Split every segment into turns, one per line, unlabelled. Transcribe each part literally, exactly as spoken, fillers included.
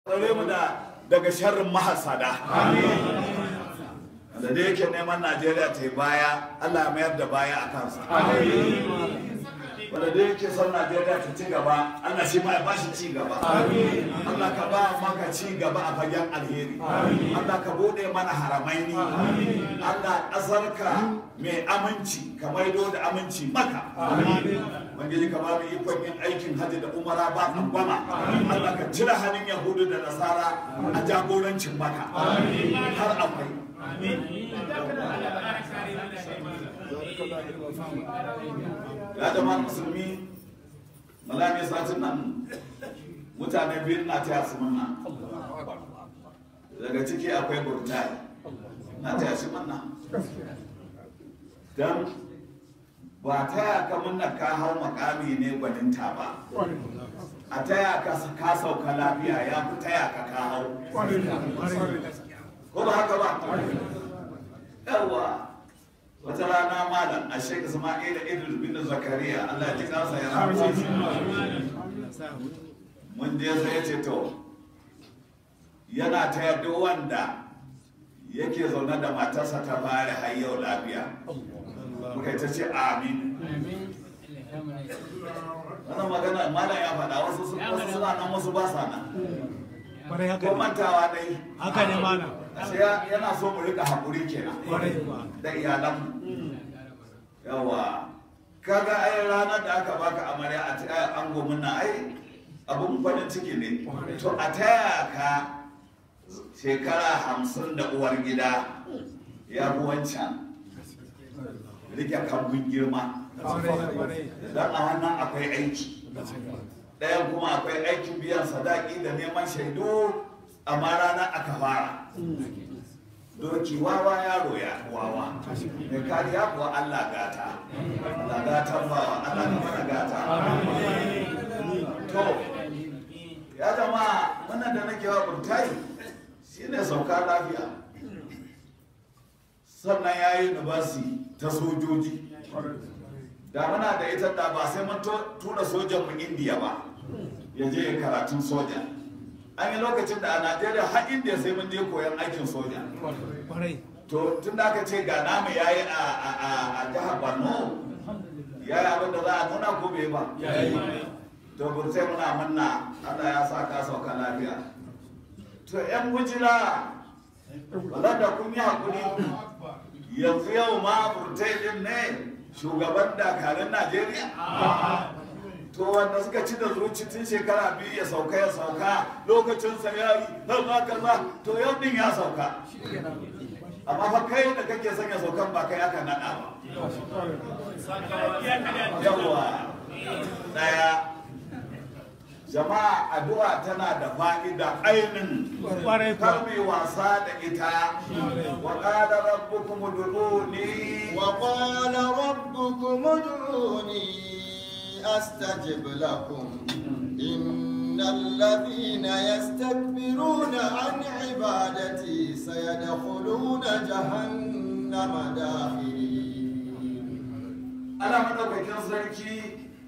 tsare mu da daga sharrin mahasada. Da da yake neman Najeriya ta yi baya, Allah ya mayar da baya a kansa. Wanda da yake son Najeriya ta ci gaba, Allah shi ma ya bashi ci gaba. Allah ka ba maka ci gaba a fagen alheri. Allah ka bude mana haramaini. Allah ƙasarka mai aminci, ka maido da aminci maka. Ubangiji ka ba mu ikon yin aikin hajji da umara ba tsangwama. Allah ka cire hannun Yahudu da Nasara a jagorancin maka. Har akwai. Ya zama musulmi, malami satin nan mutane biyu na taya su murna. Daga ciki akwai burtai na taya shi murna. Don ba taya ka murna ka hau makami ne gwaninta ba. A taya ka ka sauka lafiya ya fi taya ka ka hau. Ko ba haka ba? Yawwa, wata rana malam a Sheikh Isma'il Idris bin Zakariya, Allah ya ji kansa ya rahama shi. Mun je sai ya ce to yana taya duk wanda yake zaune da matarsa ta fara har yau lafiya. Muka yi ta ce amin. Wannan magana malam ya faɗa wasu suna nan wasu ba sa nan. Ko mantawa dai.
Haka ne mana.
Sai yana so mu rika haƙuri kenan da iyalan. Yawa. Kaga ai ranar da aka baka amarya a taya ango munna ai abun farin ciki ne. To a taya ka shekara hamsin da uwar gida ya fi wancan rike kambun girma. Dan a wannan akwai aiki. Ɗayan kuma akwai aikin biyan sadaki da neman shaidu, amma ranar aka fara. Doki wawa yaro ya wawa. Mai kariya kuwa Allah gata. Allah gatan bawa, Allah ka mana gata. To, ya zama wannan da nake wa burtai shi ne sauka lafiya. Sannan ya yi nubasi ta sojoji. Da muna da ita da ba sai mun tura sojan mu Indiya ba ya je karatun soja. An yi lokacin da a Najeriya har Indiya sai mun je koyon aikin soja. To tun da aka ce ga namu ya yi a jihar Borno, ya yi abin da za a nuna ko bai ba. To burtai muna munna Allah ya sa ka sauka lafiya. To yan bujira wala da kun yi hakuri yanzu yau ma burtai din ne shugaban dakarun Najeriya? To wanda suka ci da zuci tun shekara biyu ya sauka ya sauka lokacinsa ya yi kaza kaza to yau din ya sauka. Amma fa kai da kake son ya saukan ba kai aka naɗa ba. Yawwa daya jama'a addu'a tana da fa'ida ainin kar mai wasa da ita. Wa qala rabbukum ud'uni
wa qala rabbukum ud'uni astajib lakum innal ladhina yastakbiruna an ibadati sayadkhuluna jahannama dakhirin.
Allah madaukakin sarki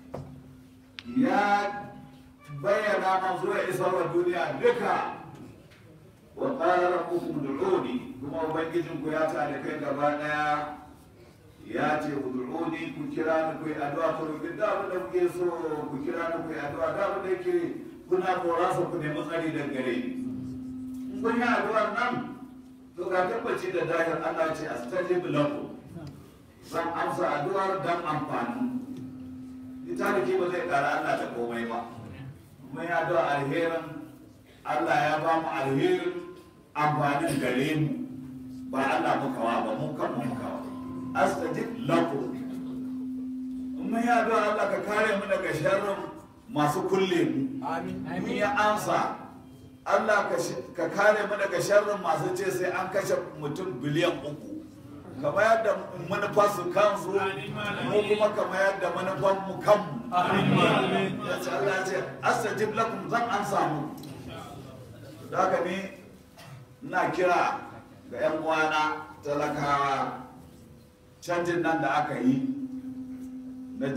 ya bayyana manzo ya isar wa duniya duka. Wa qala rabbukum ud'uni, kuma ubangijin ku ya tare kai gaba daya ya ce ud'uni, ku kira ni ku yi addu'a ku roki da abin da kuke so, ku kira ni ku yi addu'a da abin da yake kuna korasa ku nemi tsari daga gare ni. In kun yi addu'ar nan to ga tabbaci da dahir Allah ce astajib lakum, zan amsa addu'ar dan amfani. Ita da ke ba zai kara Allah da komai ba. Mun ya addu'a alherin Allah ya ba mu alherin amfanin gare mu, ba Allah muka wa ba mun kan muka wa. Astajib lakum. Mun ya addu'a Allah ka kare mu daga sharrin masu kulle mu. Amin. Mun ya ansa Allah ka kare mu daga sharrin masu ce sai an kashe mutum biliyan uku. Kamar yadda manufar su kansu, mu kuma kamar yadda manufar mu kanmu. Ya ce Allah ce astajib lakum, zan an samu. Da haka ne ina kira ga 'yan uwana talakawa, canjin nan da aka yi na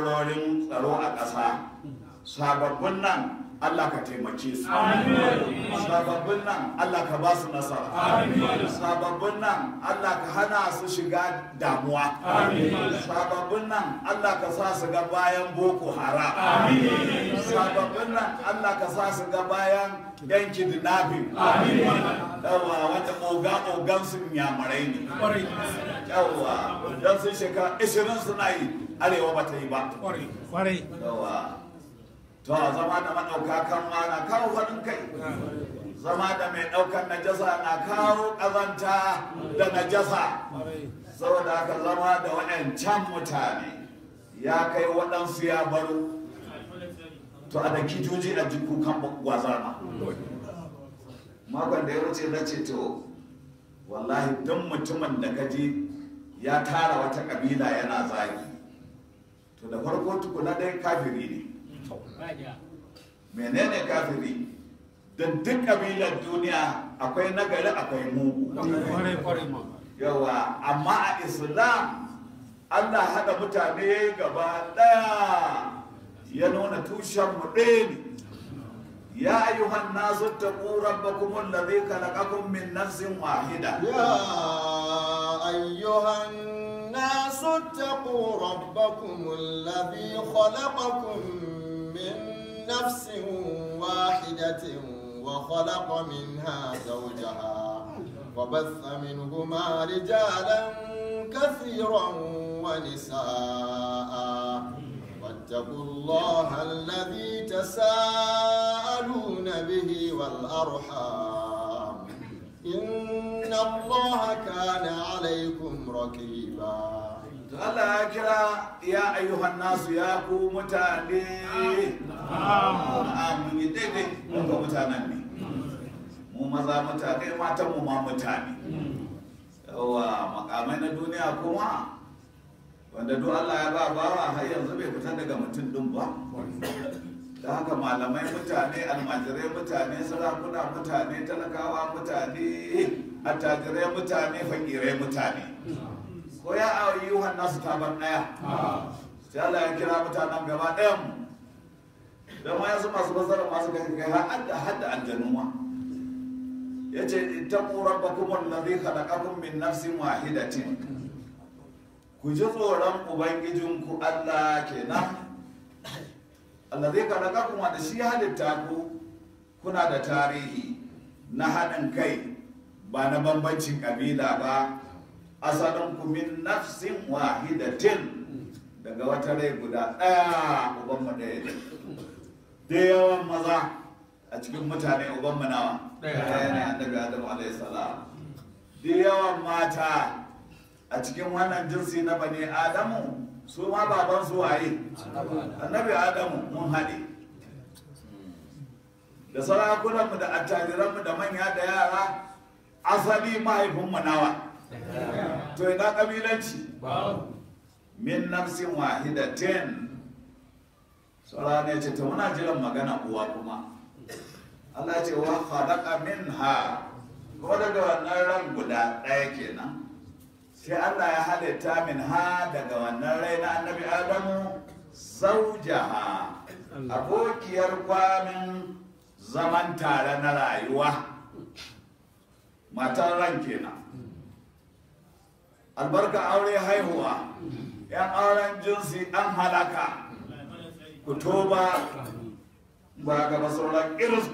jagororin tsaro a ƙasa, sababbin nan Allah ka taimake su. sababbin nan Allah ka ba su nasara sababbin nan Allah ka hana su shiga damuwa sababbin nan Allah ka sa su ga bayan Boko Haram sababbin nan Allah ka sa su ga bayan yan kidnapping yawa wanda oga ogan su nyamarai ne yawa don sun shekara ishirin suna yi arewa ba ta yi ba yawa to zama da maɗaukakan ma na kawo faɗin kai zama da mai ɗaukar najasa na kawo ƙazanta da najasa saboda haka zama da waɗancan mutane ya kai waɗansu ya baro to a da kijoji a jiku kan gwazar ma makon da ya wuce na ce to wallahi don mutumin da kaji ya tara wata ƙabila yana zagi to da farko tukuna dai kafiri ne menene kafiri don duk kabilar duniya akwai nagari akwai mugu yawa amma a islam Allah haɗa mutane gaba ɗaya ya nuna tushen mu ɗaya ne ya ayyuhan nasu taqu rabbakum alladhi khalaqakum min nafsin wahida
يا أيها الناس اتقوا ربكم الذي خلقكم من نفس واحدة وخلق منها زوجها وبث منهما رجالا كثيرا ونساء واتقوا الله الذي تساءلون به والأرحام إن الله كان عليكم رقيبا
Allah ya kira ya ayyuhan nasu ya ku mutane mun yi daidai daga mutanen ne mu maza mutane matan mu ma mutane yawa makamai na duniya kuma wanda duk Allah ya ba bawa har yanzu bai fita daga mutum din ba da haka malamai mutane almajirai mutane sarakuna mutane talakawa mutane attajirai mutane fakirai mutane ko ya ayyuhan nasu taban daya sai Allah ya kira mutanen gaba ɗayan mu da ma yanzu masu bazara masu kai kai har hadda hadda aljanu ma yace ittaqu rabbakum alladhi khalaqakum min nafsin wahidatin ku ji tsoron ubangijinku Allah kenan alladhi khalaqakum wanda shi halitta ku kuna da tarihi na haɗin kai ba na bambancin kabila ba asalin ku min nafsin wahidatin daga wata rai guda ɗaya ubanmu ɗaya ne da yawan maza a cikin mutane ubanmu nawa ɗaya ne annabi adamu alaihi salam da yawan mata a cikin wannan jinsi na bani adamu su ma baban su waye annabi adamu mun haɗe da sarakunanmu da attajiranmu da manya da yara asali mahaifinmu nawa to ina kabilanci min nafsin wahidatin sura ne ce ta muna jiran magana uwa kuma Allah ce wa khalaqa minha ko daga wannan ran guda ɗaya kenan sai Allah ya halitta min ha daga wannan rai na annabi Adamu zaujaha abokiyar kwamin zaman tare na rayuwa matan ran kenan albarka aure haihuwa yan auren jinsi an halaka ku toba ba ga sauran iris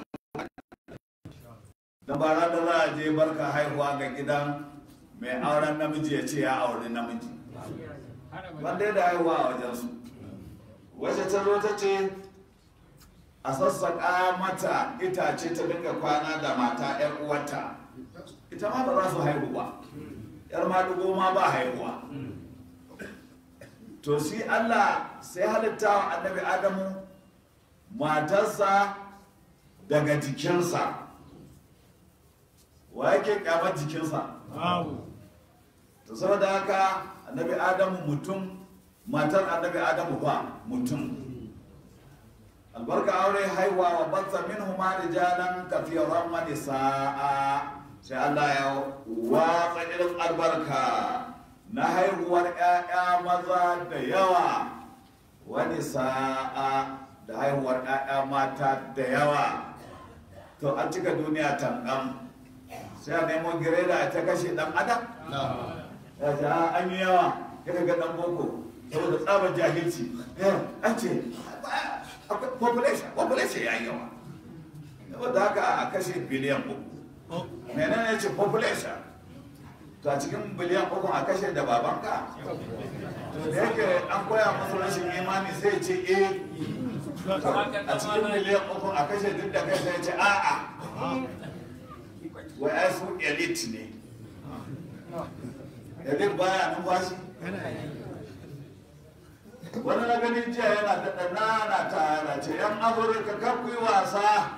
da bara da za a je barka haihuwa ga gidan mai auren namiji ya ce ya auri namiji wanda da haihuwa a wajensu wacce ta zo ta ce a sassaƙa mata itace ta dinga kwana da mata 'yan uwata ita ma ba za su haihu ba yar madugo ma ba haihuwa to shi Allah sai halitta wa annabi Adamu matarsa daga jikinsa wa yake kyamar jikinsa to saboda haka annabi Adamu mutum matar annabi Adamu ba mutum albarka aure haihuwa wa batsa minhuma rijalan kathiran wa nisaa sai Allah ya watsa irin albarka na haihuwar 'ya'ya maza da yawa wani sa'a da haihuwar 'ya'ya mata da yawa to an cika duniya tanɗan sai a nemo gireda ta kashe ɗan adam ya ce an yi yawa ya ga ɗan boko saboda tsabar jahilci an ce population population ya yi yawa saboda haka a kashe biliyan uku menene ya ce population to a cikin biliyan uku a kashe da babanka to da yake an koya masu rashin imani sai ce eh a cikin miliyan uku a kashe duk da kai sai ce a'a wai ai su elite ne elite baya numfashi wani na ganin jiya yana da ɗanana ta yana ce yan afirka kan kuyi wasa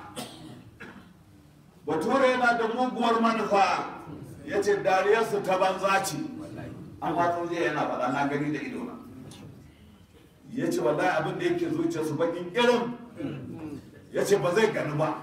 bature yana da muguwar manufa ya ce dariyarsu ta banza ce an watsa jiya yana faɗa na gani da idona ya ce wallahi abin da yake zuciyarsu bakin irin ya ce ba zai gani ba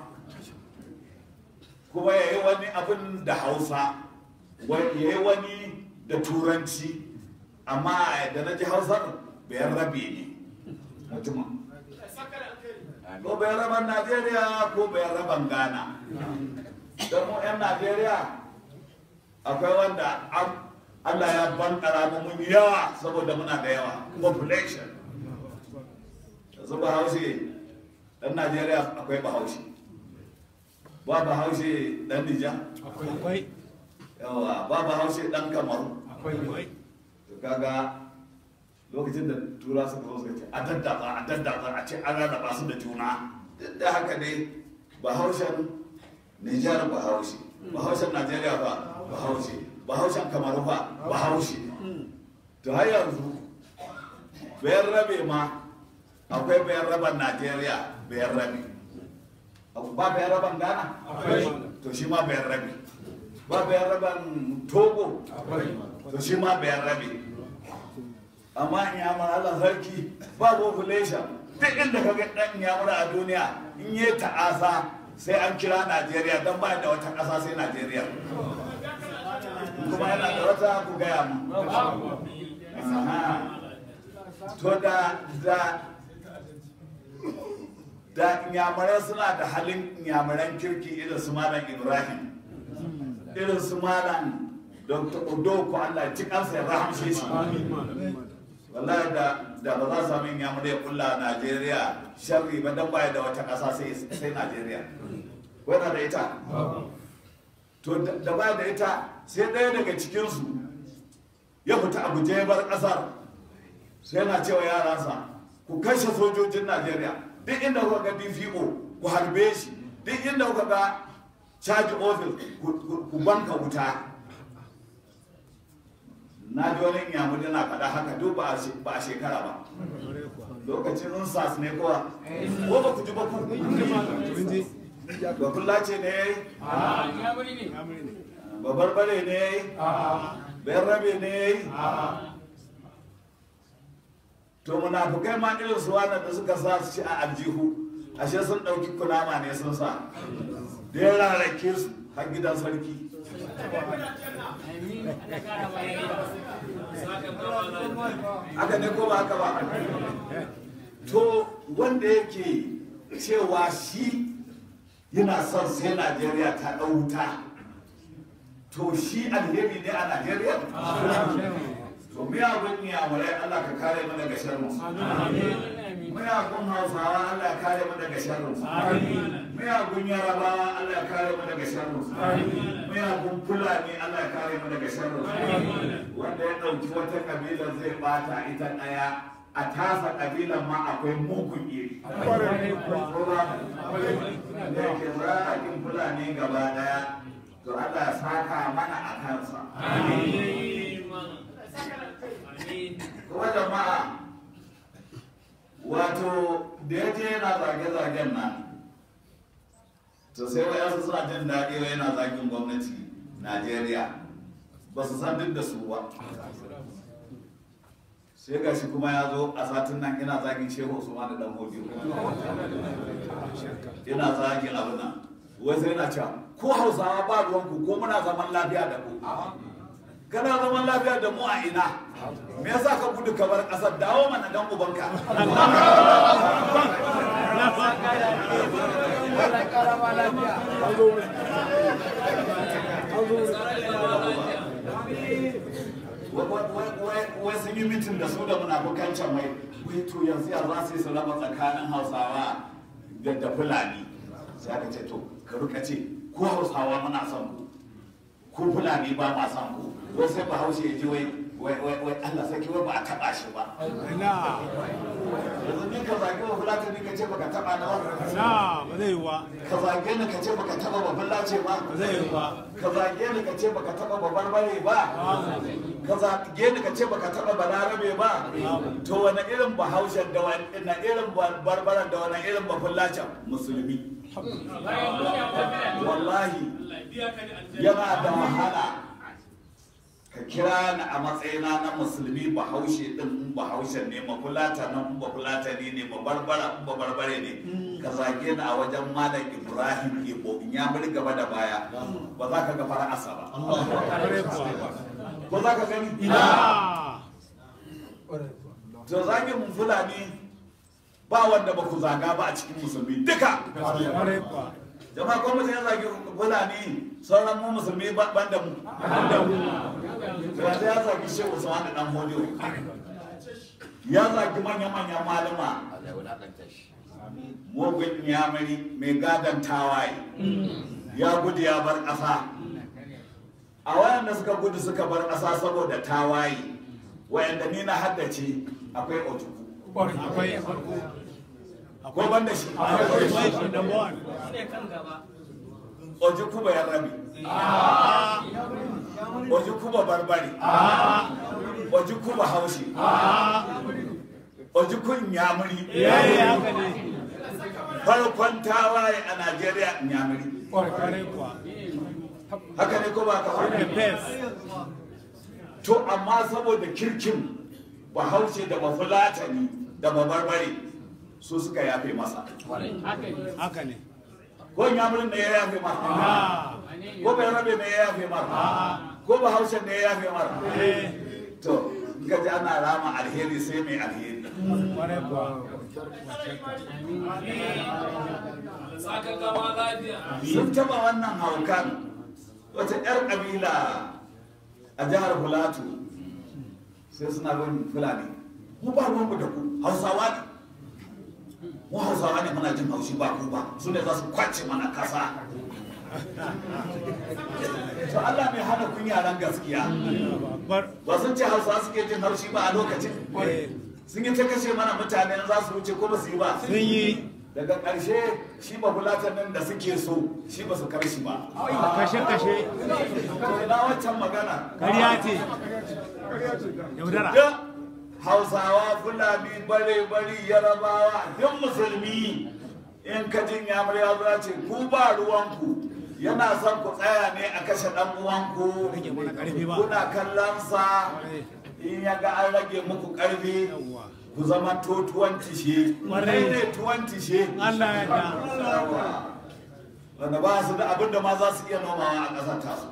kuma ya yi wani abin da hausa ya yi wani da turanci amma da na ji hausar bayan rabe ne mutumin ko bayan raban najeriya ko bayan raban ghana don mu 'yan najeriya akwai wanda Allah ya bankara mu mun yawa saboda muna da yawa population yanzu bahaushe dan Najeriya akwai bahaushe ba bahaushe dan Nijar akwai yawa ba bahaushe dan Kamaru akwai to kaga lokacin da tura suka zo suka ce a daddatsa a daddatsa a ce an rarraba su da juna duk da haka dai bahaushen Nijar bahaushe bahaushen Najeriya ba bahaushe bahaushen Kamaru ba bahaushe to har yanzu bayan rabe ma akwai bayan raban Najeriya bayan rabe ba bayan raban Ghana to shi ma bayan rabe ba bayan raban Togo to shi ma bayan rabe amma in yamar Allah sarki ba population duk inda ka ga dan yamar a duniya in yi ta'asa sai an kira Najeriya don ba da wata ƙasa sai Najeriya kuma yana da wata ku gaya mu to da da da inyamurai suna da halin inyamuran kirki irin su malam Ibrahim irin su malam Doctor Odoko Allah ci kansa ya rahamshe shi wallahi da da ba za su sami inyamurai ya kulla Najeriya sharri ba don baya da wata ƙasa sai sai Najeriya wana da ita to da baya da ita sai ɗaya daga cikinsu ya fita a guje ya bar ƙasar sai yana cewa yaransa ku kashe sojojin Najeriya duk inda kuka ga D P O ku harbe shi duk inda kuka ga charge office ku banka wuta na ji wani inyamuri na faɗa haka duk ba a shekara ba lokacin sas ne kowa ko ba ku ji ba ku ba kulla ce ne ba barbare ne bayan rabe ne to munafukai ma irin su wannan da suka sa su ci a aljihu ashe sun ɗauki kunama ne sun sa da ya rarrake su har gidan sarki haka ne ko ba haka ba to wanda yake cewa shi yana son sai Najeriya ta ɗau wuta to shi alheri ne a Najeriya to miyagun niyamurai Allah ka kare mu daga sharrinsu miyagun hausawa Allah ya kare mu daga sharrinsu miyagun yarabawa Allah ya kare mu daga sharrinsu miyagun fulani Allah ya kare mu daga sharrinsu wanda ya ɗauki wata kabila zai bata ita ɗaya a tasa kabilan ma akwai mugun iri da yake zagin fulani gaba ɗaya to Allah ya saka mana a kansa kuma jama'a wato da ya je yana zage-zagen nan to sai wayansu suna jin daɗi wa yana zagin gwamnati Najeriya ba su san duk da su ba sai ga shi kuma ya zo a satin nan ina zagin Shehu Usman da dan Hodiyo ina zagin abin nan wai sai yana cewa ko Hausawa ba ruwanku ko muna zaman lafiya da ku kana zaman lafiya da mu a ina me yasa ka gudu ka bar kasar dawo mana dan ubanka wai sun yi mitin da su da munafukan can mai wai to yanzu ya za su yi su raba tsakanin hausawa da fulani sai aka ce to ka rika ce ko hausawa muna son ku ko fulani ba ma son ku wai sai ba haushe ya ji wai wai wai Allah sai wai ba a taba shi ba yanzu ni ka zage wa fulani ka ce baka taba na wannan
na ba zai yi wa
ka zage ni ka ce baka taba ba fulace ba
ba zai yi wa
ka zage ni ka ce baka taba ba barbare ba ka zage ni ka ce baka taba ba larabe ba to wani irin bahaushen da wani irin barbaran da wani irin ba fulacen musulmi wallahi yana da wahala ka kira ni a matsayina na musulmi bahaushe din in bahaushen ne mafulata nan in bafulata ne ne babarbara in babarbare ne ka zage ni a wajen malam Ibrahim Ibo in ya muri gaba da baya ba za ka ga fara'asa ba ko za ka gani to zage mun fulani ba wanda ba ku zaga ba a cikin musulmi duka jama'a ko mutum ya zage fulani sauran mu musulmi ban da mu yanzu ya zagi shehu Usman da dan hodiyo ya zagi manya-manyan malama mugun yamari mai gadon tawaye ya gudu ya bar ƙasa a wayanda suka gudu suka bar ƙasa saboda tawaye wayanda ni na haddace akwai otuku akwai banda shi ojuku ba ya rabi ojuku ba barbari ojuku ba haushi ojuku nyamuri farkon tawaye a Najeriya nyamuri haka ne ko ba ka to amma saboda kirkin bahaushe da bafulatani da babarbare su suka yafe masa
haka ne
ko nyamurin da ya yafe ma ko bai rabe ne ya yafe ma ko ba haushen ne ya yafe ma to ga ji ana rama alheri sai mai alheri sun taba wannan haukan wata yar kabila a jihar Filato sai suna bin Fulani mu ba ruwanmu da ku hausawa ne mu hausawa ne muna jin haushi ba ku ba su ne za su kwace mana kasa to Allah mai hana kun yaran gaskiya ba sun ce hausawa suke jin haushi ba a lokacin sun yi ta kashe mana mutane za su wuce ko ba su yi ba
sun yi
daga ƙarshe shi ba fulatan nan da suke so shi ba su karshe ba
kashe-kashe
to ina wancan magana
kariya ce yaudara
hausawa fulani bare-bari yarabawa duk musulmi in ka jin yamur ya zo ce ku ba ruwanku yana son ku tsaya ne a kashe dan uwanku kuna kallon sa in ya ga an rage muku karfi ku zama to tuwon tishe ne tuwon tishe
Allah ya da
wanda ba su da abinda ma za su iya nomawa a ƙasar tasu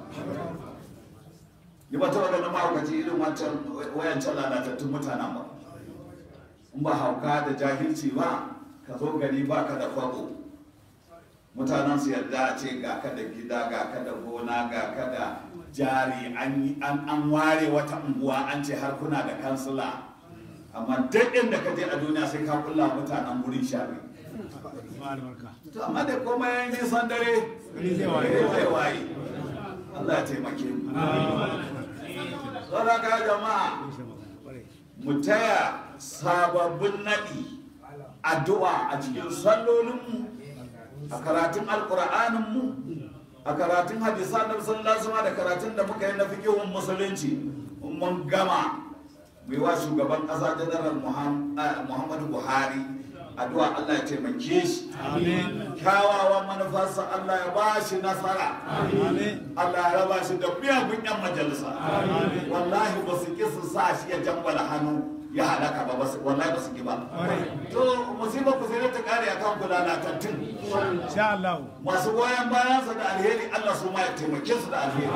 yi ba ta wadanda mahaukaci irin wancan wayancan lalatattun mutanen ba in ba hauka da jahilci ba ka zo gari ba ka da kwabo mutanen su yarda a ce ga ka da gida ga ka da gona ga ka da jari an ware wata unguwa an ce har kuna da kansila amma duk inda ka je a duniya sai ka kulla mutanen wurin shari amma da kuma yayin nisan dare zai waye Allah ya taimake mu sadaka jama'a mu taya sababbin naɗi addu'a a cikin sallolinmu a karatun alƙur'aninmu a karatun hadisan da sallallahu alaihi da karatun da muka yi na fiqhun musulunci mun gama mai wa shugaban ƙasa janaral Muhammadu Buhari addu'a Allah ya taimake shi kyawawan manufarsa Allah ya ba shi nasara Allah ya raba shi da miyagun yan majalisa wallahi ba su ki su sa shi ya jambala hannu ya halaka ba wallahi ba su ki ba to musibar ku sai ta kare akan ku lalatattun
insha Allah
masu goyon bayansa da alheri Allah su ma ya taimake su da alheri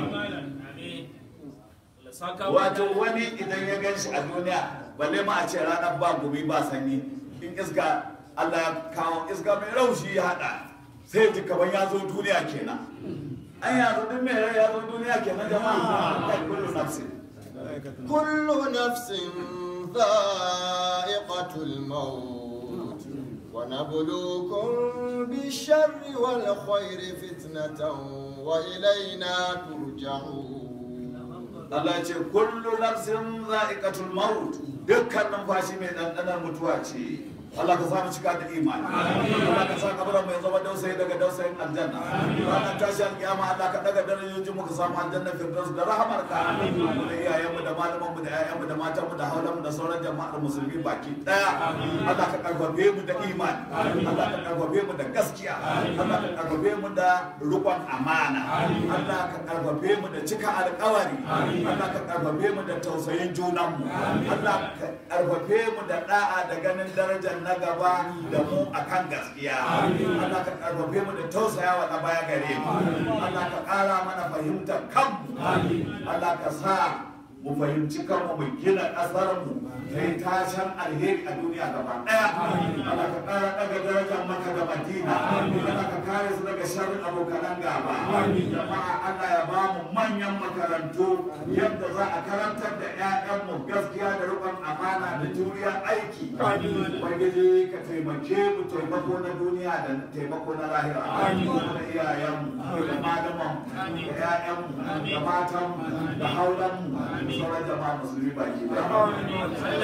wato wani idan ya gan shi a duniya balle ma a ce ranar ba gumi ba sanyi in iska Allah ya kawo iska mai raushi ya hada sai ji kaman ya zo duniya kenan an yanzu duk mai rai ya zo duniya kenan jama'a kai kullu nafsin
kullu nafsin dha'iqatul maut wa nabluukum bish-sharri wal khairi fitnatan wa ilayna turja'un.
Allah ce kullu nafsin dha'iqatul maut, dukkan numfashi mai dandanar mutuwa ce. Allah ka samu cika da imani. Allah ka sa kabarin mai zama dausayi daga dausayin aljanna. Ranar tashi alkiyama Allah ka daga darajojin mu ka samu aljanna firdaus da rahamarka. Mu da iyayenmu da malamanmu da ƴaƴanmu da matanmu da haulanmu da sauran jama'ar musulmi baki daya. Allah ka karfafe mu da imani. Allah ka karfafe mu da gaskiya. Allah ka karfafe mu da rukun amana. Allah ka karfafe mu da cika alƙawari. Allah ka karfafe mu da tausayin junanmu. Allah ka karfafe mu da da'a da ganin darajar na gaba da mu akan gaskiya. Allah ka karfafe mu da tausayawa na baya gare mu. Allah ka kara mana fahimtar kanmu. Allah ka sa mu fahimci kanmu mu gina ƙasar mu ta yi tashin alheri a duniya gaba ɗaya. Allah ka kara daga darajar Makka da Madina. Allah ka kare su daga sharrin abokanan gaba. Jama'a Allah ya ba mu manyan makarantu yadda za a karantar da 'ya'yanmu gaskiya da riƙon amana da juriya aiki. Ubangiji ka taimake mu taimako na duniya da taimako na lahira. Da iyayenmu da malamanmu da 'ya'yanmu da matanmu da haulanmu da sauran jama'a musulmi baki ɗaya.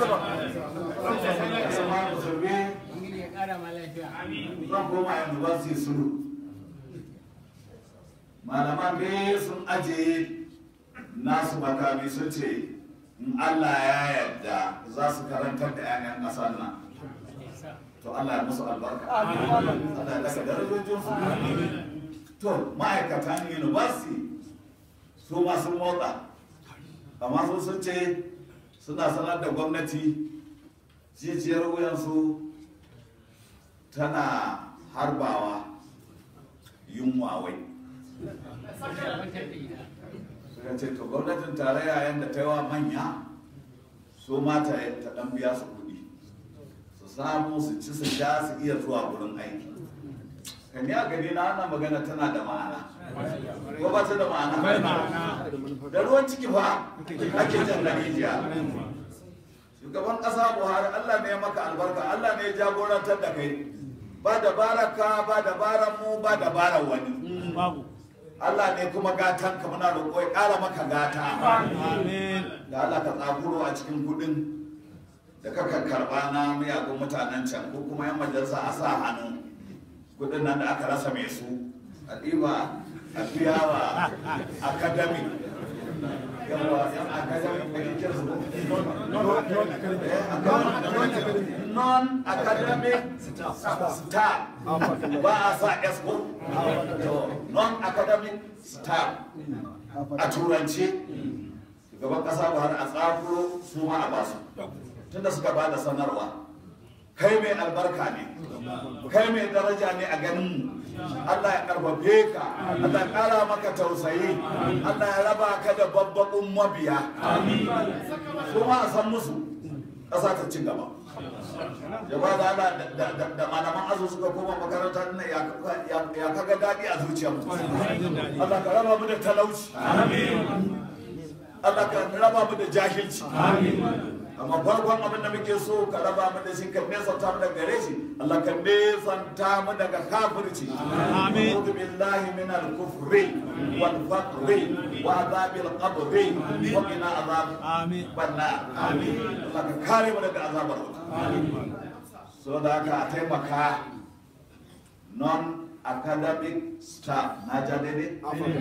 Sama musulmi zan koma yanzu ba su yi sulu. Malaman ne sun ajiye nasu makami sun ce in Allah ya yarda za su karantar da 'ya'yan ƙasar nan. To Allah ya musu albarka. Allah ya daga darajojinsu. To ma'aikatan university su ma sun motsa. Amma sun sun ce suna sanar da gwamnati jijiyar wuyansu tana harbawa yunwa wai. Suka ce to gwamnatin tarayya yadda ta yi wa manya so mata ta dan biya su kuɗi su samu su ci su sha su iya zuwa wurin aiki. Kan ya gani na wannan magana tana da ma'ana ko ba ta da ma'ana? Da ruwan ciki fa ake jan rijiya. Shugaban ƙasa Buhari Allah ne ya maka albarka, Allah ne ya jagorantar da kai. Ba dabarar ka, ba dabarar mu, ba dabarar wani. Allah ne kuma gatan ka, muna roƙo ya ƙara maka gata. Da Allah ka tsakuro a cikin kuɗin da kaka karɓa na miyagun mutanen can ko kuma yan majalisa a sa hannu kuɗin nan da aka rasa mai su a ɗiba a biya wa academic yawa yan academic ake kira su non-academic staff ba a sa esco non-academic staff a turanci gaban kasa ba har a tsakuro su ma a basu tunda suka ba da sanarwa kai mai albarka ne kai mai daraja ne a ganin mu. Allah ya karfafe ka, Allah ya kara maka tausayi, Allah ya raba ka da babbaƙun mabiya. Su ma a san musu ƙasa ta ci gaba. Jama'a da Allah da malaman azu suka koma makaranta na ya kaga daɗi a zuciyarmu. Allah ka raba mu da talauci. Allah ka raba mu da jahilci. Amma farkon abin da muke so ka raba mu da shi ka nesanta mu daga gare shi. Allah ka nesanta mu daga kafirci. Amin. A'udhu billahi min al-kufri wal faqri wa adhabil qabri wa qina adhab bannar. Amin. Allah ka kare mu daga azabar wuta. Amin. So da ka taimaka non academic staff na jade ne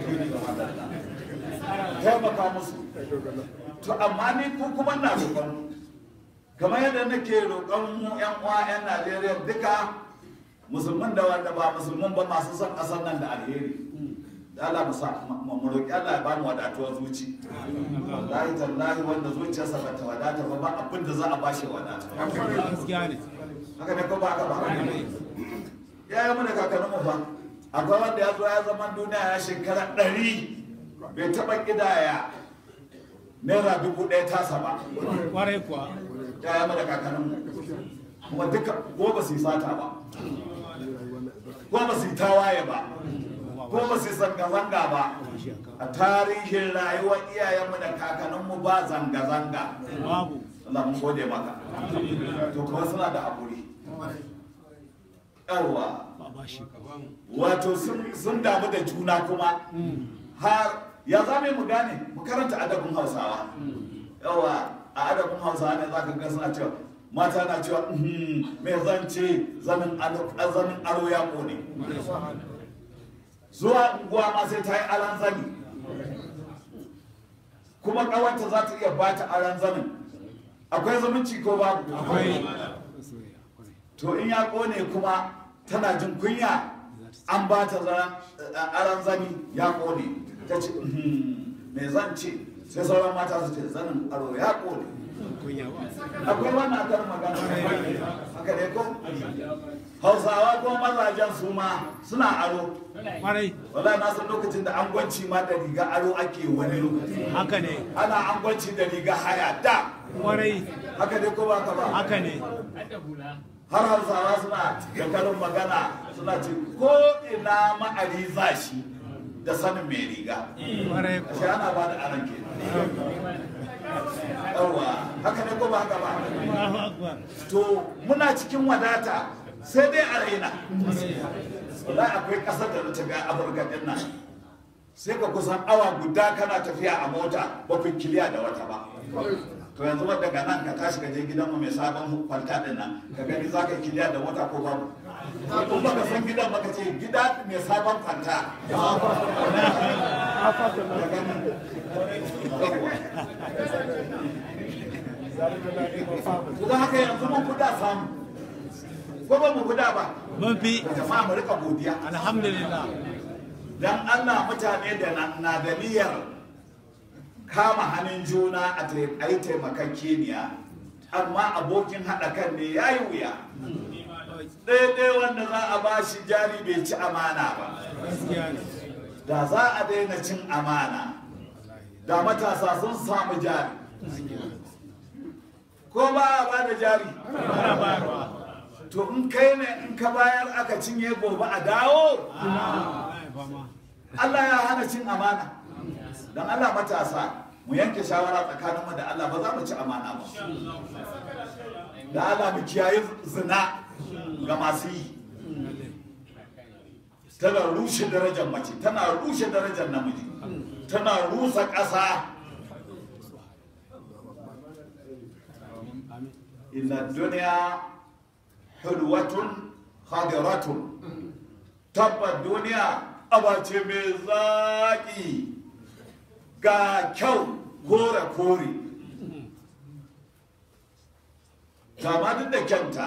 taimaka musu. To amma ni ko kuma na roƙon kamar yadda nake roƙon mu ƴan uwa ƴan Najeriya duka musulman da wanda ba musulman ba masu son ƙasar nan da alheri da Allah mu sa mu roƙi Allah ya ba mu wadatuwar zuci. Wallahi tallahi wanda zuciyarsa ba ta wadata ba ba abin da za a bashi wadata. Haka ne ko ba haka ba? Ya yi mu da kakanninmu fa akwai wanda ya zo ya zama duniya ya shekara ɗari bai taɓa ƙidaya naira dubu ɗaya tasa ba.
Kwarai kuwa.
Ya yi mu da kakanninmu kuma duka ko ba su yi sata ba. ko ba su yi tawaye ba ko ba su yi zanga-zanga ba. A tarihin rayuwar iyayenmu da kakanninmu ba zanga-zanga.
babu
Allah mun gode maka. To kuma suna da haƙuri. Yawwa.
ba shi
Wato sun damu da juna kuma. Har ya za mu gane mu karanta adabin Hausawa. Yawwa a adabin Hausawa ne za ka ga suna cewa mata na cewa me zan ce zanin aro ya ƙone. Zuwa unguwa ma sai ta yi aran zani. Kuma ƙawanta za ta iya ba ta aran zanin. Akwai zumunci ko babu?
akwai
To in ya kone kuma tana jin kunya an ba ta aran zani ya kone. Ta ce me zan ce sai sauran mata su ce zanin aro ya kone.
kunya ba
Akwai wannan akar magana. Haka ne ko? Hausawa ko mazajen su ma suna aro.
kwarai
Wallahi na san lokacin da angwanci ma da riga aro ake wani lokaci.
haka ne
Ana angwanci da riga haya da.
kwarai
Haka ne ko ba ka ba?
haka ne
Har Hausawa suna da karin magana suna ce ko ina ma'ari za shi da sanin mai riga.
kwarai
Ashe ana ba da aran ke. Yawwa haka ne ko ba haka ba?
Allahu akbar
To muna cikin wadata sai dai a raina. Wallahi akwai ƙasar da ta ga Afirka din nan. Sai ka kusan awa guda kana tafiya a mota ba ku kiliya da wata ba. To yanzu wadda daga nan ka tashi ka je gidanmu mai sabon kwalta din nan ka gani za ka yi kiliya da mota ko babu. In baka san gidan baka ce gida mai sabon kwalta. Ka gani. Kuma haka yanzu mun kuda samu. Ko ba mu kuda ba?
mun fi
Jama'a mu rika godiya.
alhamdulillah
Dan Allah mutane da na da niyyar kama hannun juna a yi taimakakeniya amma abokin haɗa kan ne ya yi wuya. Ɗaya wanda za a ba shi jari bai ci amana ba.
gaskiya ne
Da za a daina cin amana da matasa sun samu jari. Ko ba a ba da jari?
ana bayarwa
To in kai ne in ka bayar aka cinye gobe a dawo? Allah ya hana cin amana. Don Allah matasa mu yanke shawara tsakaninmu da Allah ba za mu ci amana ba. Da Allah mu kiyaye zina ga masu yi. Tana rushe darajar mace, tana rushe darajar namiji, tana rusa ƙasa. Inna duniya hulwatun khadiratun. Tabbar duniya abace mai zaƙi ga kyau kore-kore. Kama duk da kyanta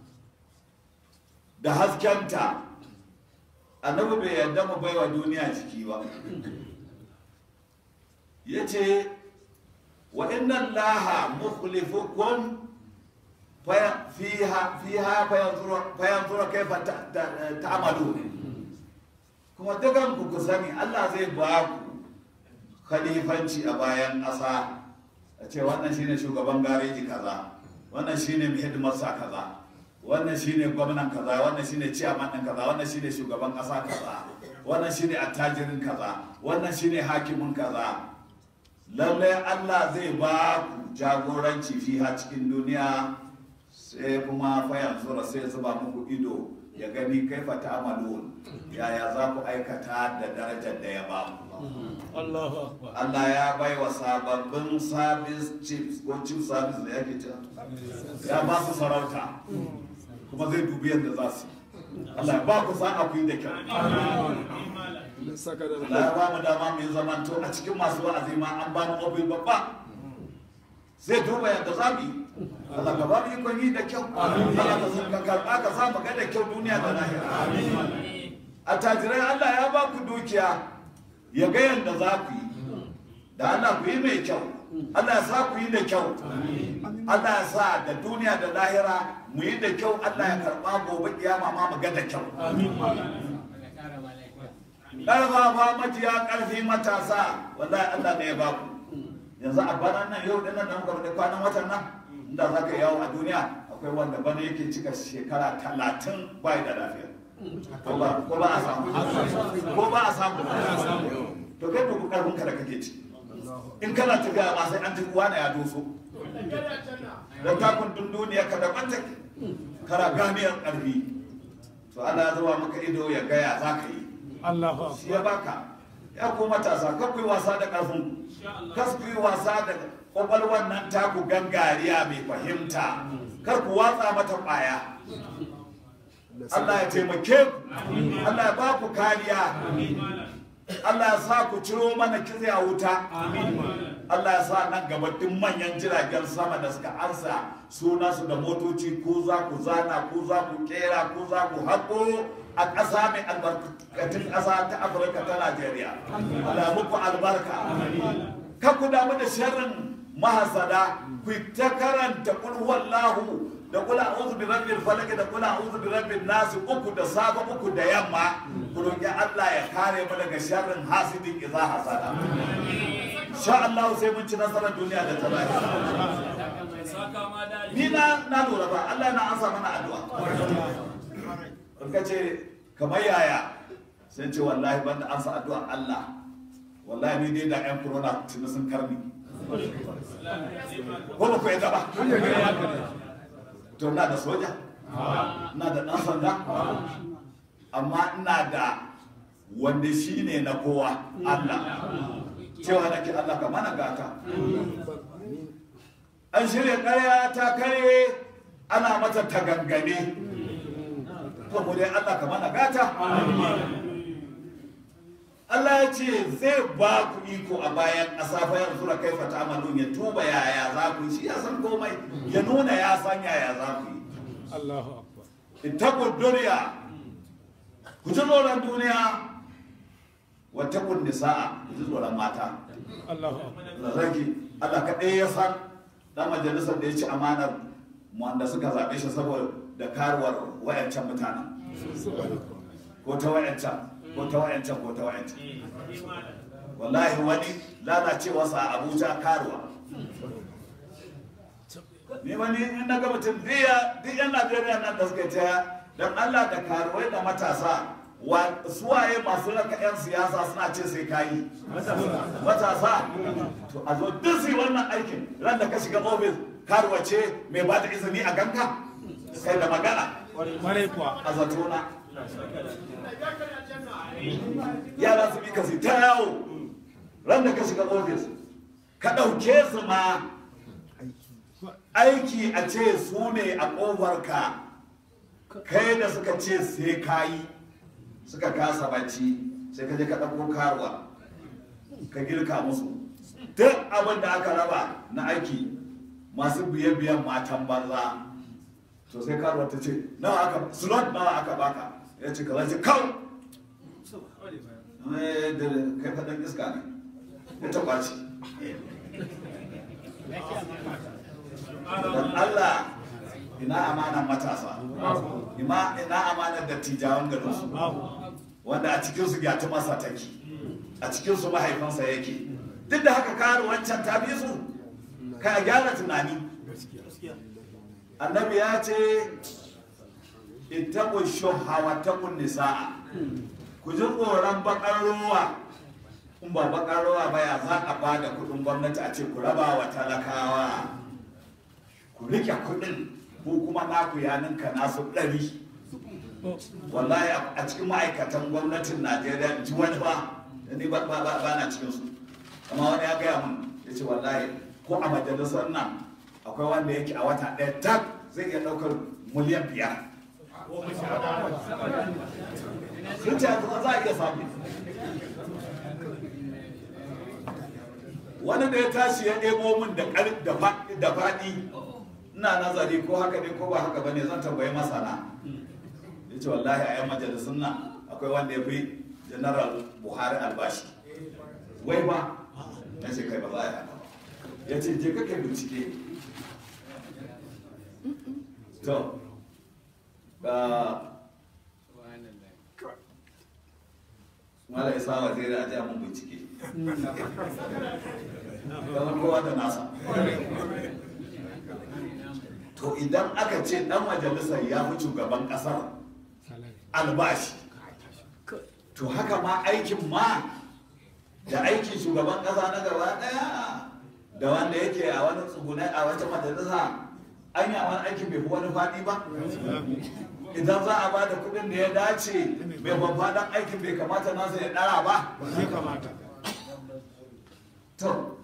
da haskenta annabi bai yarda mu baiwa duniya ciki ba. Ya ce wa inna laha mukhlifukum fiha fiha fayanzura kaifa ta'malu. Kuma dukan ku ku sani Allah zai ba ku khalifanci a bayan ƙasa. A ce wannan shine shugaban gareji kaza, wannan shine mai hidimarsa kaza, wannan shine gwamnan kaza, wannan shine ciyaman ɗin kaza, wannan shine shugaban ƙasa kaza, wannan shine attajirin kaza, wannan shine hakimin kaza. Lallai Allah zai ba ku jagoranci fiha cikin duniya, sai kuma fayan zura sai zuba muku ido ya gani kaifa ta'malun, yaya za ku aikata da darajar da ya ba ku. Allah ya bai wa sababbin service chiefs ko chief service da yake cewa ya ba su sarauta kuma zai dubi yadda za su. Allah ya ba ku sa'a ku yi da kyau. Allah ya ba mu dama mu yi zamanto a cikin masu wa'azi ma an ba mu obi babba. Zai duba yadda za mu yi. Allah ka ba mu ikon yi da kyau. Allah ka karɓa ka sa mu ga da kyau duniya da lahira. A tajirai Allah ya ba ku dukiya ya ga yadda za ku yi. Da Allah ku yi mai kyau. Allah ya sa ku yi da kyau. Allah ya sa da duniya da lahira mu yi da kyau. Allah ya karɓa gobe kiyama ma mu ga da kyau. Ƙarfafa majiya ƙarfi matasa wallahi Allah ne ya ba ku. Yanzu a bana nan yau ɗin nan da muka da kwanan watan nan inda za ka yawo a duniya akwai wanda bana yake cika shekara talatin bai da lafiya. ko ba ko ba a samu ko ba a samu to kai ku karfin ka da kake ci in kana tafiya ma sai an ji wani ya doso da takun dunduniya ka da kwanta kara ganiyar karfi to Allah ya zuwa maka ido ya gaya za ka yi
Allahu
shi ya baka ya ku matasa kar ku yi wasa da karfin kas ku yi wasa da kwakwalwar nan taku gangariya mai fahimta kar ku watsa mata ƙwaya Allah ya taimake ku Allah ya ba ku kariya Allah ya sa ku ciro mana kitse a wuta Allah ya sa nan gaba duk manyan jiragen sama da suka ansa suna su da motoci ku za ku zana ku za ku kera ku za ku haƙo a ƙasa mai albarkatun ƙasa ta Afirka ta Najeriya Allah muku albarka ka ku damu da sharrin mahasada ku ta karanta kul huwallahu da kul a'udhu bi rabbil falaq da kul a'udhu bi rabbin nas uku da safa uku da yamma ku roki Allah ya kare mu daga sharrin hasidin idza hasada insha Allah sai mun ci nasarar duniya da ta lahira ni na na lura ba Allah na ansa mana addu'a ka ce kamar yaya sai ce wallahi banda ansa addu'a Allah wallahi ni dai da ƴan corona tun sun karni ko ba ku yadda ba to na da soja na da ɗan sanda amma ina da wanda shi ne na kowa Allah cewa nake Allah ka mana gata an shirya ƙarya ta kare ana mata tagangane to mu dai Allah ka mana gata Allah ya ce zai ba ku iko a bayan ƙasa fa yanzu da kaifa ta'malun ya tuba yaya za ku yi shi ya san komai ya nuna ya san yaya za ku yi
Allahu akbar
ittaqu dunya ku ji tsoron duniya wa taqun nisaa ku ji tsoron mata
Allahu akbar
zaki Allah kaɗai ya san dan majalisar da ya ci amanar wanda suka zaɓe shi saboda da karuwar wayancan mutanen ko ta wayancan ko ta wayancan ko ta wayancan wallahi wani lalacewarsa a Abuja karuwa ni wani in na ga mutum biya duk yan Najeriya nan da suka taya dan Allah da karuwai da matasa wa suwaye masu raka yan siyasa suna ce sai kayi matasa to a zo duk su yi wannan aikin ran da ka shiga ofis karuwa ce mai ba da izini a ganka sai da magana
mare kuwa
a zatona yara su bi ka su ta yawo ran da ka shiga ofis ka ɗauke su ma aiki a ce su ne a ƙofarka kai da suka ce sai kayi suka kasa bacci sai ka je ka ɗauko karuwa ka girka musu duk abin da aka raba na aiki masu biye-biyen matan banza to sai karuwa ta ce nawa aka slot nawa aka baka ya ce ka zai kawo kai faɗin iska ne ya taɓa ce don Allah ina amanan matasa ina amanan dattijawan garinsu wanda a cikinsu gyatu masa take a cikinsu mahaifinsa yake duk da haka kare wancan ta bi su ka gyara tunani annabi ya ce ittaqu shuhha wa taqun nisaa ku ji tsoron bakar ruwa in ba bakar ruwa ba ya za a bada kudin gwamnati a ce ku raba wa talakawa ku rike kudin ko kuma naku ya ninka nasu ɗari wallahi a cikin ma'aikatan gwamnatin Najeriya ji wani ba ni ba na cikinsu amma wani ya gaya mun ya ce wallahi ko a majalisar nan akwai wanda yake a wata ɗaya tak zai iya ɗaukar miliyan biyar sun ce za a iya samu wani da ya tashi ya ɗebo min da faɗi ina nazari ko haka ne ko ba haka ba ne zan tambayi masana ya ce wallahi a yan majalisun nan akwai wanda ya fi general buhari albashi wai ba ya ce kai ba za a yi haka ya ce je kai bincike to ga mala isa waziri a jami'in bincike kamar kowa da nasa to idan aka ce dan majalisar ya fi shugaban kasar albashi. To haka ma aikin ma da aikin shugaban ƙasa na gaba ɗaya da wanda yake a wani tsugunai a wata majalisa an yi wani aikin bai fi wani faɗi ba. Idan za a ba da kuɗin da ya dace mai babban aikin bai kamata nasa ya ɗara ba. To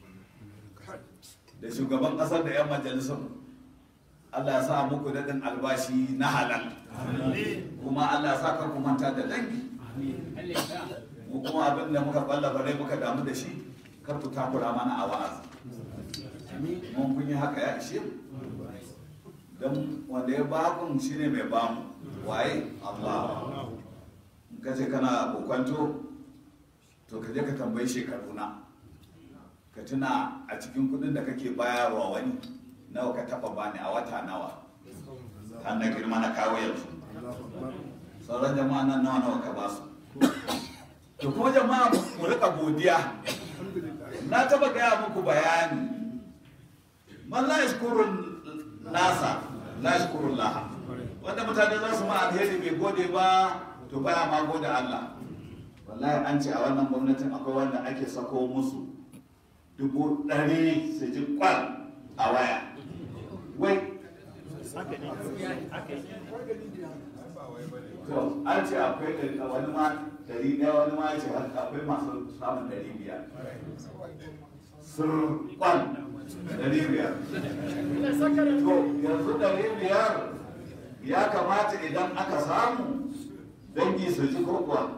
da shugaban ƙasar da 'yan majalisar Allah ya sa muku daɗin albashi na halal, kuma Allah ya sa ka kumanta da dangi. Mu kuma abin da muka ɓallafa rai muka damu da shi kar ku takura mana a wa'azi. Mun kun yi haka ya ishe don wanda ya bakun shi ne mai bamu waye Allah. Ka ce kana kokwanto to ka je ka tambayi shekaruna, ka tuna a cikin kudin da kake bayarwa wani nawa ka taba bani a wata nawa har na girma na kawo yanzu. Sauran jama'a nan nawa nawa ka ba su. To kuma jama'a mu rika godiya. Na taba gaya muku bayani, man la yashkurun nasa la yashkurun laha. Wanda mutane za su ma alheri bai gode ba to baya ma gode Allah. Wallahi an ce a wannan gwamnatin akwai wanda ake sako musu dubu ɗari su ji kwal a waya. Wai to an ce akwai wani ma ɗari ɗaya, wani ma ce akwai masu samun ɗari biyar sun kwal ɗari biyar. To yanzu ɗari biyar ya kamata idan aka samu dangi su ji ko kuwa.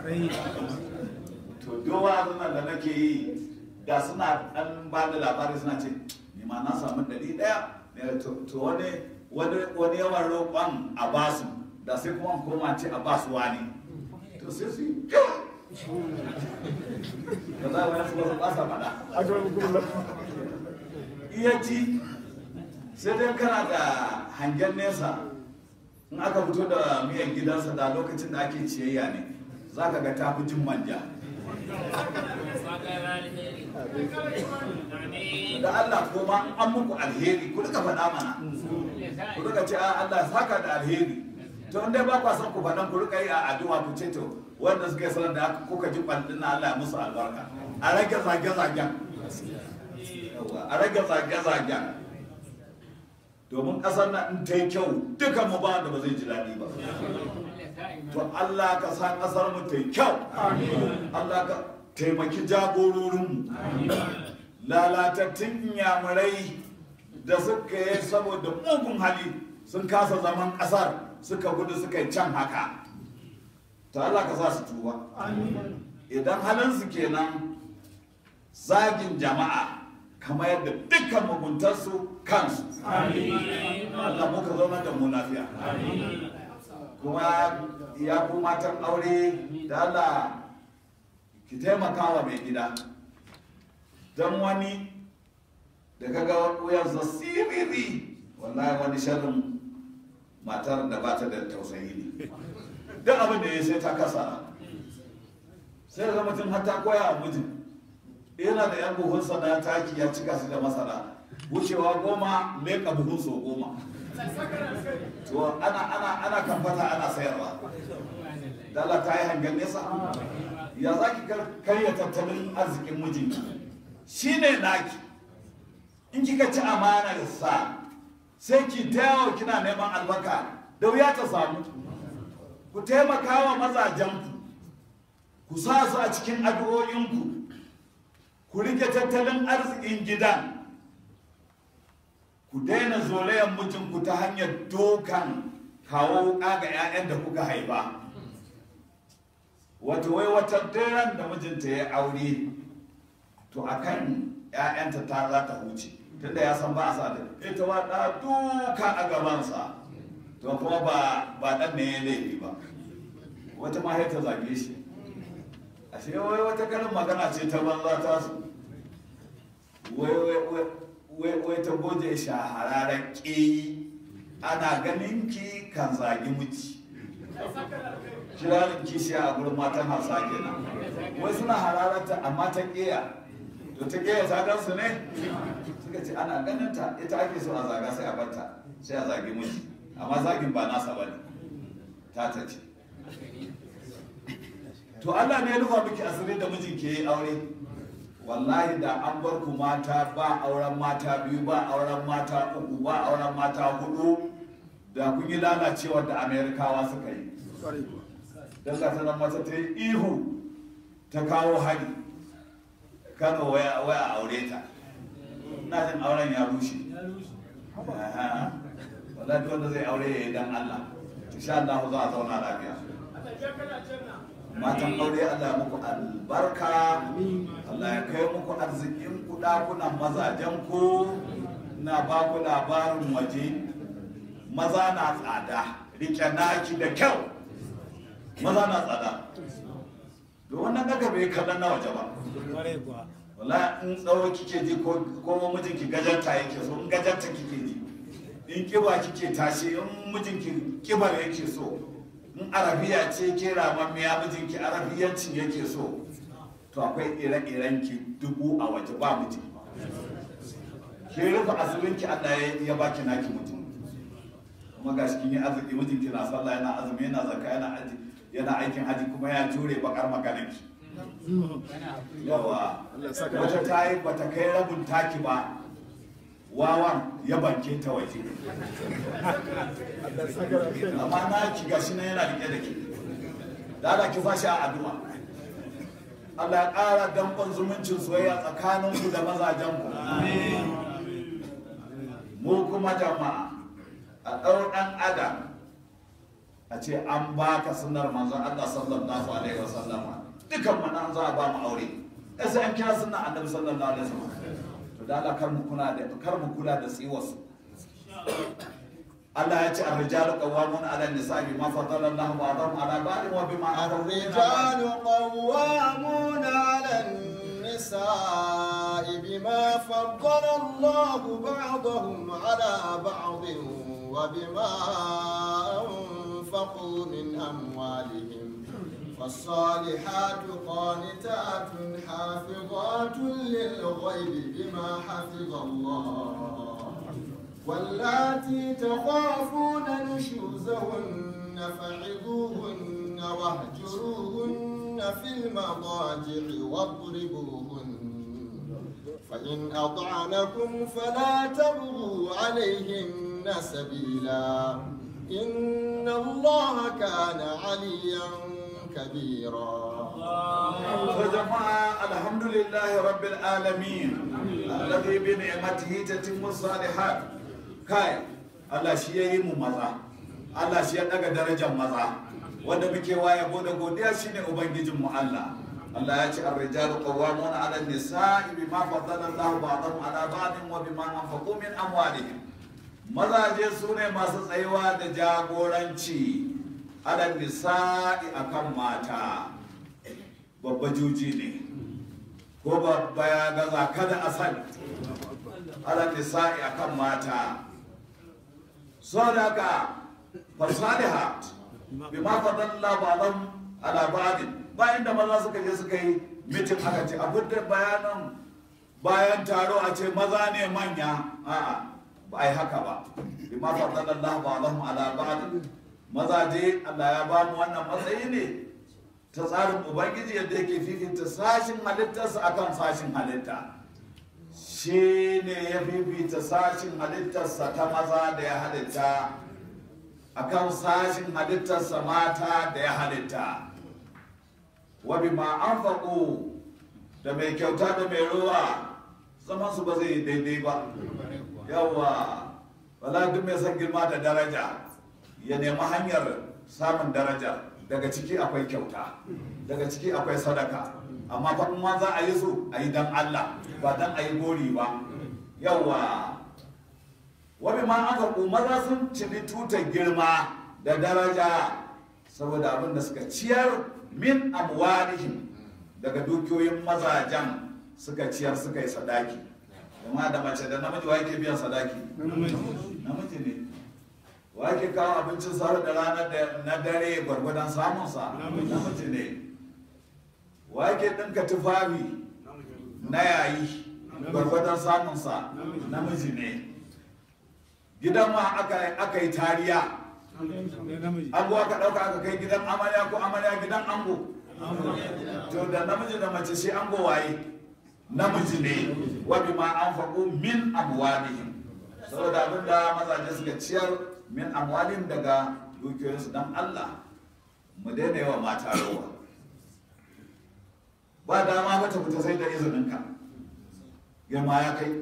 To dowa zunan da nake yi da suna ɗan ba da labari suna ce ni ma na samu ɗari ɗaya, to wani wani yawan roƙon a basu da sai kuma koma ce a basu wani to sai su yi kyau da za a wani su wasu ɓasa faɗa iya ji sai dai kana da hangen nesa. In aka fito da miyan gidansa da lokacin da ake ciyayya ne za ka ga ta fi jin manja. Da Allah kuma an muku alheri ku rika faɗa mana, ku rika ce a Allah saka da alheri. To inda ba kwa son ku faɗan ku rika yi a addu'a ku ce to wanda suka yi salon da kuka ji kwandin na Allah ya musu albarka. A rage zage-zagen, a rage zage-zagen. Domin ƙasar na in ta yi kyau duka mu ba da ba zai ji daɗi ba. To Allah ka sa ƙasar mu ta yi kyau. Allah ka taimaki jagororinmu. Lalatattun inyamurai da suka yi saboda mugun hali sun kasa zaman ƙasar suka gudu suka yi can haka. To Allah ka sa su tuba. Idan halinsu kenan zagin jama'a kamar yadda dukkan muguntarsu kansu. Allah muka zauna da mu lafiya. Kuma ya ku matan aure da Allah ki taimaka wa mai gida. Don wani da kaga wuyarsa siriri wallahi wani sharrin matar da ba ta da tausayi ne. Duk abin da ya sai ta kasa. Sai da mutum har ta koya wa mijin. Yana da yan buhunsa na taki ya cika su da masara. Wucewa goma leƙa buhun so goma. To ana ana ana kamfata ana sayarwa. Dala ta yi hangen nesa. Ya za ki karya tattalin arzikin mijinki. Shi ne naki. In kika ci amanar sa sai ki dawo kina neman albarka da wuya ta samu. Ku taimaka wa mazajenku. Ku sa su a cikin addu'o'inku. Ku rike tattalin arzikin gidan. Ku daina zolayen mijinku ta hanyar dokan kawo wuka ga 'ya'yan da kuka haifa. Wato wai wata daren da mijinta ya aure to akan 'ya'yanta ta za ta huce tunda ya san ba a sa da ita wata duka a gabansa to kuma ba ba dan ne ya laifi ba. Wata ma ta zage shi. Ashe wai wata karin magana ce ta banza ta su. Wai ta goje shahararren ƙi ana ganin ki kan zagi miji. Kirarin kishi a gurin matan hausa kenan. Wai suna hararata amma ta ƙiya. To ta ƙiya ta gansu ne? Suka ce ana ganin ta ita ake so a zaga sai a barta sai a zagi miji. Amma zagin ba nasa ba ne. ta ta ce to Allah ne ya rufa miki asiri da mijin ke yi aure wallahi da an bar ku mata ba auren mata biyu ba auren mata uku ba auren mata hudu da kun yi lalacewa da Amerikawa suka yi don ka sanar mata ta yi ihu ta kawo hari Kano waya waya aure ta na jin auren ya rushe wallahi duk wanda zai aure ya yi dan Allah insha Allah za a zauna lafiya matan aure Allah ya muku albarka Allah ya kai muku arzikin ku dakunan mazajen ku na ba ku labarin waje maza na tsada rike naki da kyau maza na tsada da wannan daga bai kaɗan na waje ba wala in tsawo kike ji ko mijinki gajarta yake so in gajarta kike ji in kiba kike tashi in mijinki kibar yake so in arabiya ce ke ramammiya mijinki arabiyancin yake so to akwai ire-iren ki dubu a waje ba miji ke rufe asirinki Allah ya baki naki mutum kuma ga shi kin yi arziki mijinki na sallah yana azumi yana zakka yana aji yana aikin haji kuma ya jure bakar maganarki yawa wata ta yi bata kai rabin taki ba wawan ya banke ta waje amma na ki gashi na yana rike da ke da Allah ki fashi a addu'a Allah ya ƙara danƙon zumuncin soyayya tsakaninku da mazajenku mu kuma jama'a a ɗau ɗan adam a ce an baka sunnar manzon Allah sallallahu alaihi wasallama dukan mu nan za a ba mu aure sai an kira sunnar annabi sallallahu alaihi wasallam da Allah kar mu kula da kar mu kula da tsiwarsu Allah ya ce ar-rijalu qawwamuna 'ala an-nisa'i bima faddala Allahu ba'dahum 'ala ba'din wa bima
ar-rijalu qawwamuna 'ala an-nisa'i bima faddala Allahu ba'dahum 'ala ba'din wa bima anfaqu min amwalihim فالصالحات قانتات حافظات للغيب بما حفظ الله واللاتي تخافون نشوزهن فعظوهن واهجروهن في المضاجع واضربوهن فإن أطعنكم فلا تبغوا عليهن سبيلا إن الله كان عليا كبيرا.
فجماعة الحمد لله رب العالمين الذي بنعمته تتم الصالحات. كاي الله شيء يمو مزا الله شيء daga darajar maza wanda muke waye gode godiya shine ubangijin mu Allah. Allah ya ce ar-rijalu qawwamuna 'ala an-nisa'i bima faddala Allahu ba'dahum 'ala ba'din wa bima anfaqu min amwalihim. Mazaje sune masu tsayuwa da jagoranci ala nisa'i akan mata. Babba juji ne ko babba ya gaza kada a sani. Ala nisa'i akan mata. Sadaka fasalihat bima fadalla ba'dhum ala ba'din. Bayan da maza suka je suka yi mitin aka ce abin da bayanan bayan taro a ce maza ne manya a'a ba ai haka ba bima fadalla ba'dhum ala ba'din. Mazaje Allah ya ba mu wannan matsayi ne ta tsarin ubangiji yadda yake fifita sashin halittarsa akan sashin halitta. Shi ne ya fifita sashin halittarsa ta maza da ya halitta akan sashin halittarsa mata da ya halitta. Wa bima anfaqu, da mai kyauta da mai ruwa zaman su ba zai daidai ba. Yawa wala duk mai son girma da daraja ya nemi hanyar samun daraja. Daga ciki akwai kyauta, daga ciki akwai sadaka, amma fa in ma za a yi su a yi dan Allah ba dan a yi gori ba. Yawa wani ma aka maza sun cini tutar girma da daraja saboda abin da suka ciyar min amwalihim daga dukiyoyin mazajen suka ciyar suka yi sadaki. Amma da mace da namiji wa yake biyan sadaki? Namiji ne. Wa ke kawo abincin safe da rana na dare gwargwadon samunsa? Namiji ne. Wa ke ɗinka tufafi na yayi gwargwadon samunsa? Namiji ne. Gidan ma aka yi tariya ango aka ɗauka aka kai gidan amarya ko amarya gidan ango to da namiji da mace sai ango waye namiji ne wa bima anfaqu min amwalihim saboda abinda mazaje suka ciyar min amwalihim daga dukiyoyinsu dan Allah mu daina yawa mata rawa ba dama mata fita sai da izininka girma ya kai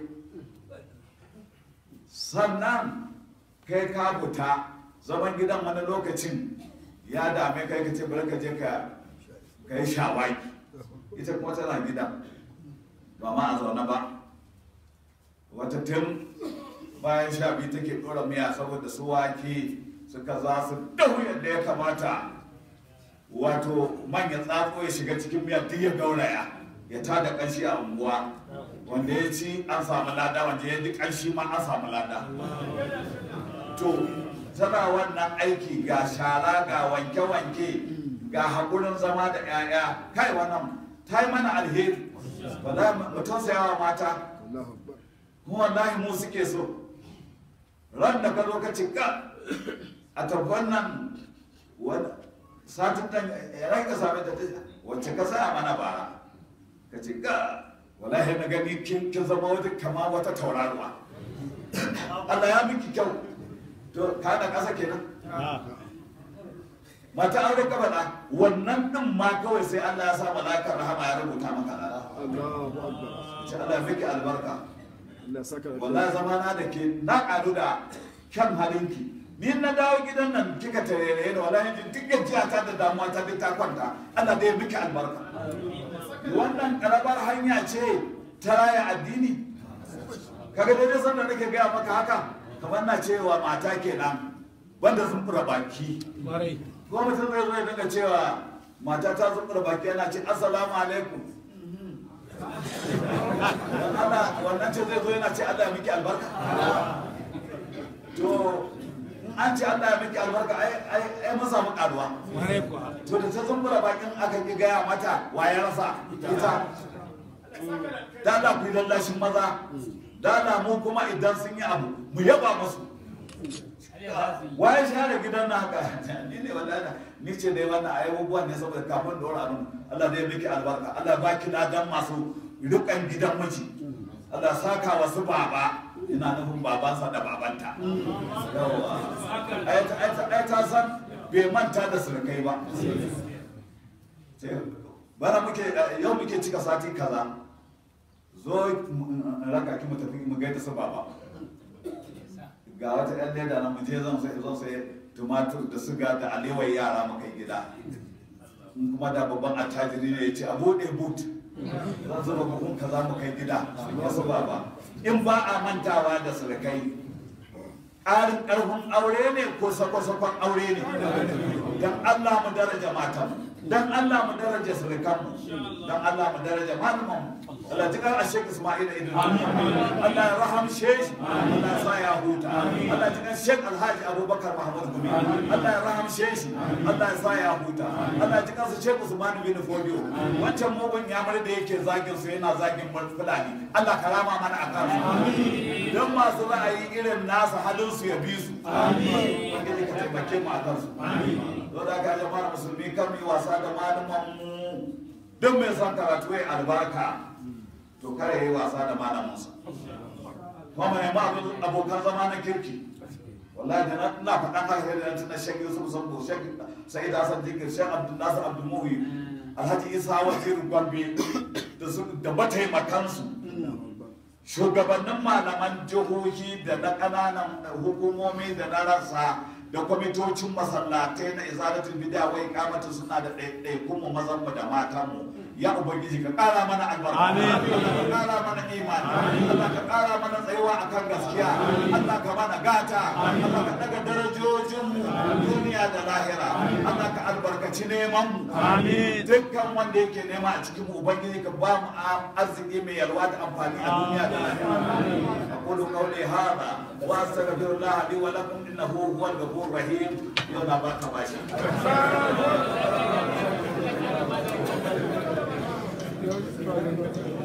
sannan kai ka fita zaman gidan wani lokacin ya dame kai ka ce bari ka je ka yi shawaki ita kuma tana gidan ba ma a zaune ba wata tun bayan sha biyu take ɗora miya saboda su wake suka za su dahu yadda ya kamata wato manyan tsako ya shiga cikin miya duk ya gauraya ya tada kanshi a unguwa wanda ya ci an samu lada wanda ya ji kanshi ma an samu lada to tana wannan aiki ga shara ga wanke-wanke ga haƙurin zama da 'ya'ya kai wannan ta yi mana alheri wala mutum sayawa mata kuma wallahi mu suke so ran da ka zo ka ci ka a tabban nan satin nan ya rai ka same ta wacce ka saya mana bara ka ci ka wallahi na gani kin zama wata kama wata tauraruwa Allah ya miki kyau to ka da ƙasa kenan mata aure ka faɗa wannan ɗin ma kawai sai Allah ya sa malakar rahama ya rubuta maka lada ce Allah ya miki albarka wallahi zamana da ke na ƙaru da kyan halinki ni na dawo gidan nan kika tarere da wallahi jin duk gajiya ta da damuwa ta duk ta kwanta Allah dai miki albarka wannan karabar hanya ce ta raya addini kaga dai san da nake gaya maka haka kamar na cewa mata kenan banda sun fura baki ko mutum zai zo ya dinga cewa mata ta sun fura baki yana ce assalamu alaikum wannan ce zai zo yana ce Allah ya miki albarka to an ce Allah ya miki albarka ai mun samu karuwa to da ta zumbura bakin aka ki gaya mata waye rasa ita da Allah ku lallashin maza da Allah mu kuma idan sun yi abu mu yaba musu waye share gidan na haka ni ne wallahi ni ce dai wannan ayyukan ne saboda kafin dora mun Allah dai miki albarka Allah baki ladan masu rukan gidan miji Allah saka wasu baba ina nufin babansa da babanta yawa ai ta san bai manta da surukai ba bara muke yau muke cika sati kaza zo raka ki mu tafi mu gaida su baba ga wata yan leda na muje zan sai zan sai tumatur da suga da alewar yara mu kai gida kuma da babban attajiri ne ya ce a bude boot zan zuba buhun kaza mu kai gida wasu baba in ba a mantawa da surukai ƙarin ƙarfin aure ne ko sakwa-sakwan aure ne don Allah mu daraja matan don Allah mu daraja surukanmu don Allah mu daraja malamanmu Allah ji kan Sheikh Ismail Idris Allah ya rahamshe shi Allah ya sa ya huta Allah ji kan Sheikh Alhaji Abubakar Muhammad Gumi Allah ya rahamshe shi Allah ya sa ya huta Allah ji kan Sheikh Usman bin Fodio wancan mugun yamar da yake zagin su yana zagin Fulani Allah karama mana akan su don masu ra'ayi irin nasa halin su ya bi su amin wanda ka taimake mu akan su amin don da ga jama'ar musulmi kan mu wasa da malaman mu don mai son karatu ya albarka to kare yi wasa da malaminsa kuma mai ma abokan zama na kirki wallahi da na faɗan haka da na Sheikh Yusuf Sambo Sheikh Sa'id Hassan Dikir Sheikh Abdul Nasir Abdul Muhi Alhaji Isa Wazir Gombe da su da mataimakansu shugabannin malaman jihohi da na ƙananan hukumomi da na rasa da kwamitocin masallatai na izalatul bid'a wai kamata suna da ɗaiɗaikun mu mazan mu da matan mu ya ubangiji ka ƙara mana albarka amin ka ƙara mana imani Allah ka ƙara mana tsayuwa akan gaskiya Allah ka mana gata Allah ka daga darajojin mu duniya da lahira Allah ka albarkaci neman mu amin dukkan wanda yake nema a cikin mu ubangiji ka ba mu arziki mai yalwa da amfani a duniya da lahira aqulu qawli hadha wa astaghfirullah li wa lakum innahu huwal ghafurur rahim yau na baka bashi Thank you.